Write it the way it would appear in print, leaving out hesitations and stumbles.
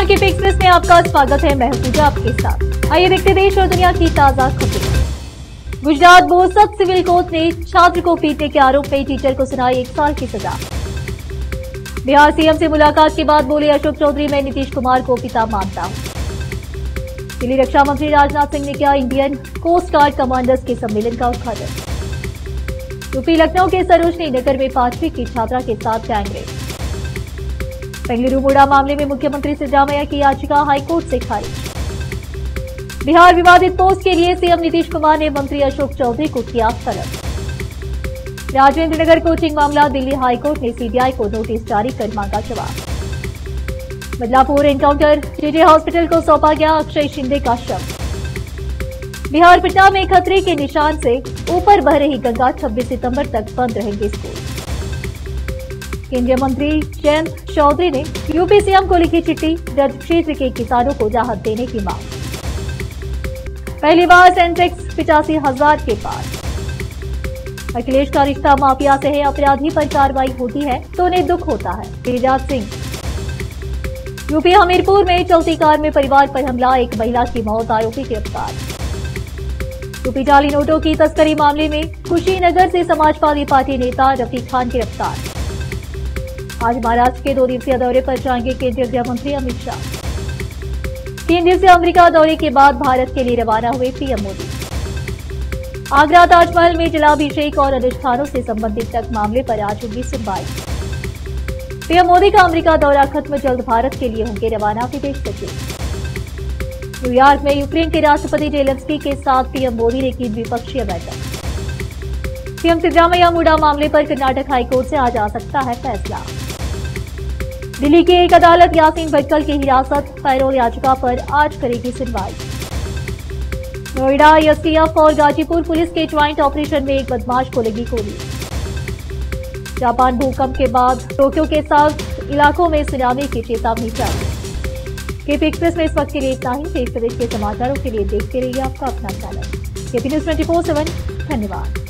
नमस्कार, KP express में आपका स्वागत है। मैं हूं पूजा आपके साथ। आइए देखते देश और दुनिया की ताजा खबरें। गुजरात बोसक सिविल कोर्ट ने छात्र को पीटने के आरोप में टीचर को सुनाई 1 साल की सजा। बिहार सीएम से मुलाकात के बाद बोले अशोक चौधरी, मैं नीतीश कुमार को पिता मानता हूं। दिल्ली रक्षा मंत्री राजनाथ सिंह ने किया इंडियन कोस्ट गार्ड कमांडर्स के सम्मेलन का उद्घाटन। यूपी लखनऊ के सरोजनी नगर में 5वीं की छात्रा के साथ गैंगरेप। बेंगलुरु मुड़ा मामले में मुख्यमंत्री सिद्धरामैया की याचिका हाईकोर्ट से खारिज। बिहार विवादित पोस्ट के लिए सीएम नीतीश कुमार ने मंत्री अशोक चौधरी को किया तलब। राजेंद्र नगर कोचिंग मामला, दिल्ली हाईकोर्ट ने सीबीआई को नोटिस जारी कर मांगा जवाब। बदलापुर एनकाउंटर, जेजे हॉस्पिटल को सौंपा गया अक्षय शिंदे का शव। बिहार पटना में खतरे के निशान से ऊपर बह रही गंगा, 26 सितंबर तक बंद रहेंगे स्कूल। केंद्रीय मंत्री जयंत चौधरी ने यूपी सीएम को लिखी चिट्ठी, ब्रज क्षेत्र के किसानों को राहत देने की मांग। पहली बार सेंसेक्स 85,000 के पार। अखिलेश का रिश्ता माफिया से है, अपराधी पर कार्रवाई होती है तो उन्हें दुख होता है, गिरिराज सिंह। यूपी हमीरपुर में चलती कार में परिवार पर हमला, एक महिला की मौत, आरोपी गिरफ्तार। यूपी जाली नोटों की तस्करी मामले में कुशीनगर से समाजवादी पार्टी नेता रफीक खान गिरफ्तार। आज महाराष्ट्र के 2 दिवसीय दौरे पर जाएंगे केंद्रीय गृह मंत्री अमित शाह। 3 दिवसीय अमेरिका दौरे के बाद भारत के लिए रवाना हुए पीएम मोदी। आगरा ताजमहल में जलाभिषेक और अनुष्ठानों से संबंधित तक मामले पर आज होगी सुनवाई। पीएम मोदी का अमेरिका दौरा खत्म, जल्द भारत के लिए होंगे रवाना विदेश सचिव। न्यूयॉर्क में यूक्रेन के राष्ट्रपति जेलेंस्की के साथ पीएम मोदी ने की द्विपक्षीय बैठक। सीएम सिद्धरामैया मुड़ा मामले पर कर्नाटक हाईकोर्ट से आज आ सकता है फैसला। दिल्ली की एक अदालत यासीन भटकल की हिरासत पैरोल याचिका पर आज करेगी सुनवाई। नोएडा एसटीएफ और गाजीपुर पुलिस के ज्वाइंट ऑपरेशन में एक बदमाश को लगी गोली। जापान भूकंप के बाद टोक्यो के साथ इलाकों में सुनामी की चेतावनी जारी। केपी एक्सप्रेस में इस वक्त के लिए इतना ही। देश प्रदेश के समाचारों के लिए देखते रहिए आपका अपना चैनल केपी न्यूज 24/7। धन्यवाद।